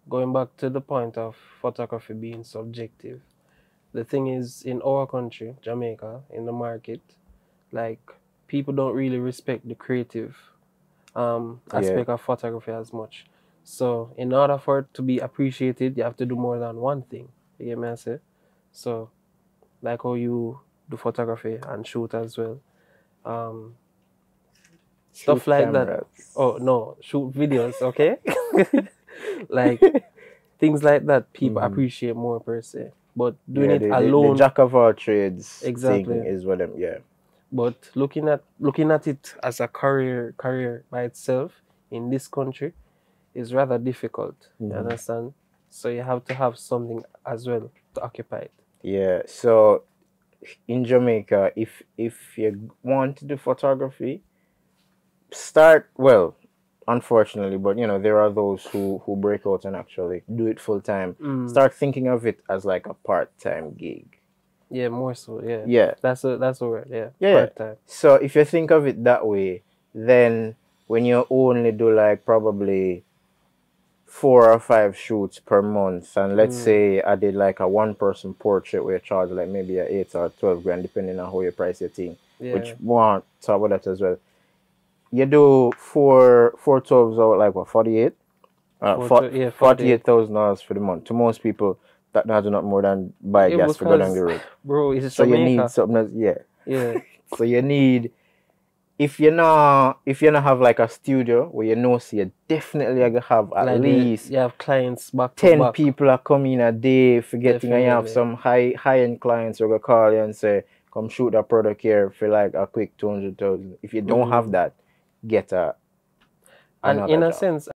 going back to the point of photography being subjective, the thing is, in our country, Jamaica, in the market, like people don't really respect the creative Yeah, aspect of photography as much. So in order for it to be appreciated, you have to do more than one thing. You get me? I say? So like how you do photography and shoot as well. Um, shoot Stuff like that. cameras. Oh no, shoot videos, okay? Like things like that, people Hmm. appreciate more per se. But doing Yeah, it the alone, jack of all trades thing exactly. is what I'm. Yeah, But looking at it as a career by itself in this country is rather difficult. You hmm, understand? So you have to have something as well to occupy it. yeah. So in Jamaica, if you want to do photography, start well. Unfortunately, but there are those who break out and actually do it full time. Mm, Start thinking of it as like a part-time gig. yeah, more so. Yeah, Yeah, that's a word. Yeah, yeah, yeah. part time. So if you think of it that way, then when you only do like probably 4 or 5 shoots per month, and let's Mm, say I did like a one-person portrait where you charge like maybe a 8 or 12 grand, depending on how you price your thing, which yeah, we want to talk about that as well. You do four 12s out like what, 48? yeah, 48. $48,000 for the month. To most people, that not enough more than buy Yeah, gas for go down because the road. bro, it's So you need Jamaica. something else, yeah. Yeah, So you need, if you not have like a studio where see you definitely gonna have at like least you have clients back to 10 back. people are coming a day for getting, and you have Definitely. some high end clients who are gonna call you and say, come shoot a product here for like a quick 200,000. If you don't have Mm. that, get And another in a job. sense,